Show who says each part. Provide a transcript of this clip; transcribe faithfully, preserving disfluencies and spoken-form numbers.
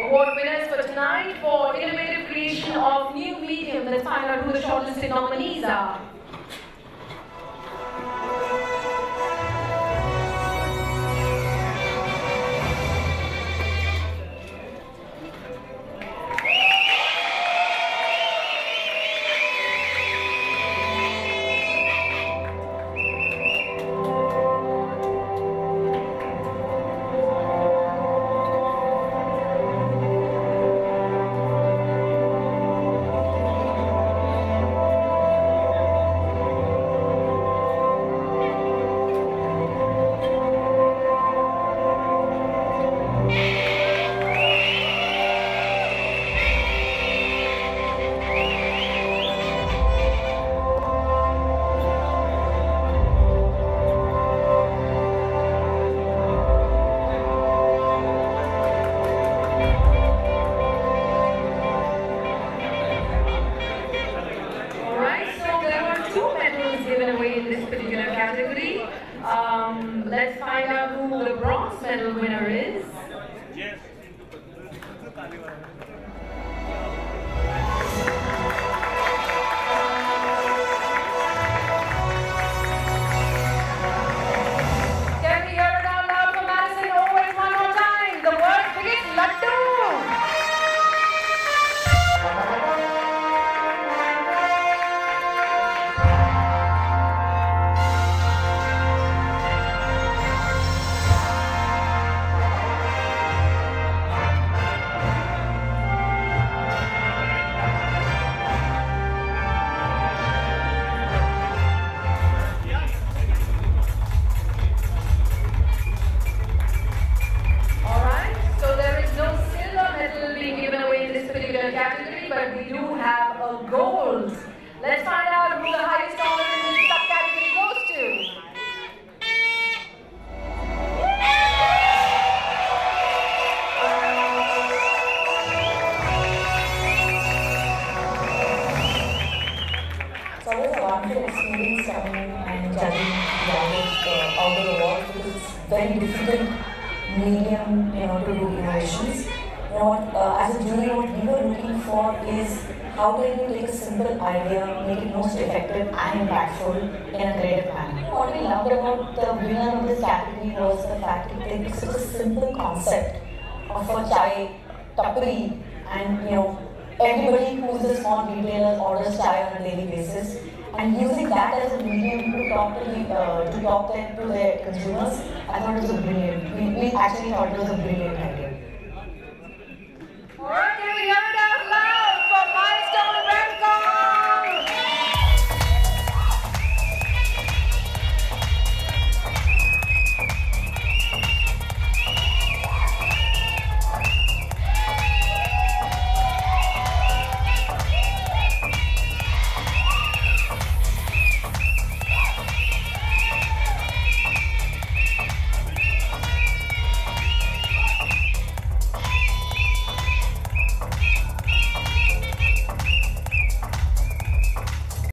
Speaker 1: award winners for tonight for innovative creation of new medium. Let's find out who the shortlisted nominees are. Given away in this particular category. Um, let's find out who the bronze medal winner is. Yes. Can we hear it out loud for Madison Owens one more time? The world's biggest laddu. Category, but we do have a gold. Let's find out who the highest honor in this subcategory goes to.
Speaker 2: It's always a wonderful experience coming and judging the outdoor, uh, outdoor awards because it's a very difficult medium, you know, to do innovations. You know what, uh, as a jury, what we were looking for is how can you take a simple idea, make it most effective and impactful in a creative manner. What we loved about the winner of this category was the fact that it took such a simple concept of a chai tapri, and you know, everybody who is a small retailer orders chai on a daily basis, and using that as a medium to talk to the, uh, to talk them to their consumers. I thought it was a brilliant. We, we actually thought it was a brilliant idea.